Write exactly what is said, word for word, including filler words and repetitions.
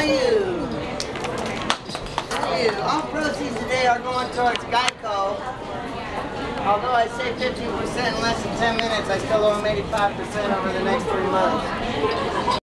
you. Thank you. All proceeds today are going towards Geico. Although I say fifteen percent in less than ten minutes, I still owe them eighty-five percent over the next three months.